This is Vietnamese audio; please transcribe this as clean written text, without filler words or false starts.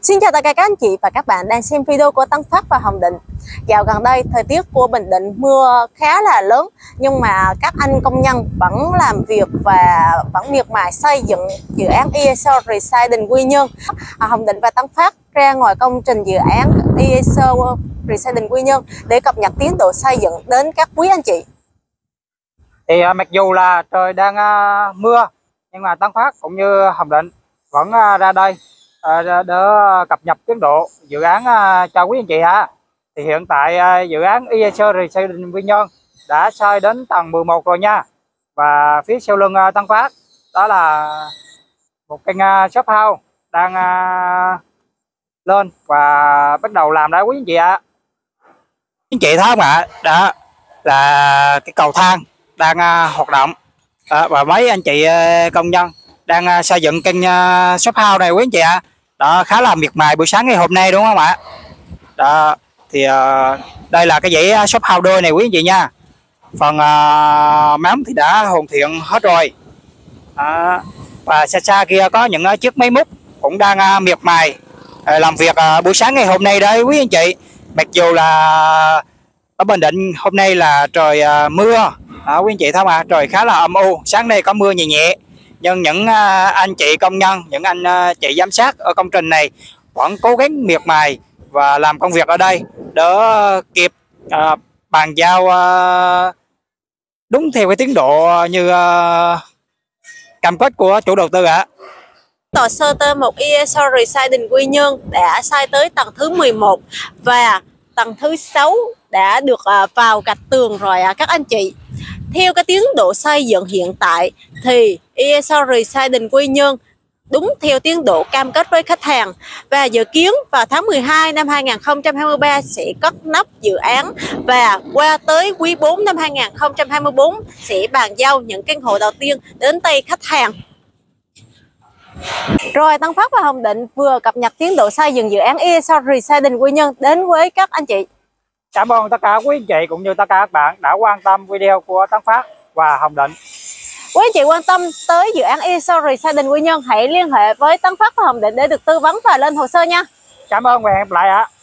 Xin chào tất cả các anh chị và các bạn đang xem video của Tân Phát và Hồng Định. Dạo gần đây, thời tiết của Bình Định mưa khá là lớn, nhưng mà các anh công nhân vẫn làm việc và vẫn miệt mài xây dựng dự án ESL Recycling Quy Nhơn. Hồng Định và Tân Phát ra ngoài công trình dự án ESL Recycling Quy Nhơn để cập nhật tiến độ xây dựng đến các quý anh chị. Thì mặc dù là trời đang mưa, nhưng mà Tân Phát cũng như Hồng Định vẫn ra đây để cập nhật tiến độ dự án cho quý anh chị ha. Thì hiện tại dự án ESL Recycling Quy Nhơn đã xây đến tầng 11 rồi nha. Và phía sau lưng Tân Phát đó là một căn shop house đang lên và bắt đầu làm đó quý anh chị ạ. Quý anh chị thấy không ạ? Đó là cái cầu thang đang hoạt động và mấy anh chị công nhân đang xây dựng căn shop house này quý anh chị ạ. Đó, khá là miệt mài buổi sáng ngày hôm nay đúng không ạ? Đó, thì đây là cái dãy shop house đôi này quý anh chị nha. Phần mắm thì đã hoàn thiện hết rồi. Và xa xa kia có những chiếc máy múc cũng đang miệt mài làm việc buổi sáng ngày hôm nay đấy quý anh chị. Mặc dù là ở Bình Định hôm nay là trời mưa, quý anh chị thấy không ạ? Trời khá là âm u, sáng nay có mưa nhẹ nhẹ. Nhưng những anh chị công nhân, những anh chị giám sát ở công trình này vẫn cố gắng miệt mài và làm công việc ở đây để kịp bàn giao đúng theo cái tiến độ như cam kết của chủ đầu tư ạ. Tòa sơ tơ một ESL Recycling Quy Nhơn đã xây tới tầng thứ 11 và tầng thứ 6 đã được vào gạch tường rồi các anh chị. Theo cái tiến độ xây dựng hiện tại thì ESL Recycling Quy Nhơn đúng theo tiến độ cam kết với khách hàng và dự kiến vào tháng 12 năm 2023 sẽ cất nắp dự án và qua tới quý 4 năm 2024 sẽ bàn giao những căn hộ đầu tiên đến tay khách hàng. Rồi Tân Phát và Hồng Định vừa cập nhật tiến độ xây dựng dự án ESL Recycling Quy Nhơn đến với các anh chị. Cảm ơn tất cả quý anh chị cũng như tất cả các bạn đã quan tâm video của Tân Phát và Hồng Định. Quý anh chị quan tâm tới dự án ESL Recycling Quy Nhơn hãy liên hệ với Tân Phát và Hồng Định để được tư vấn và lên hồ sơ nha. Cảm ơn và hẹn gặp lại ạ.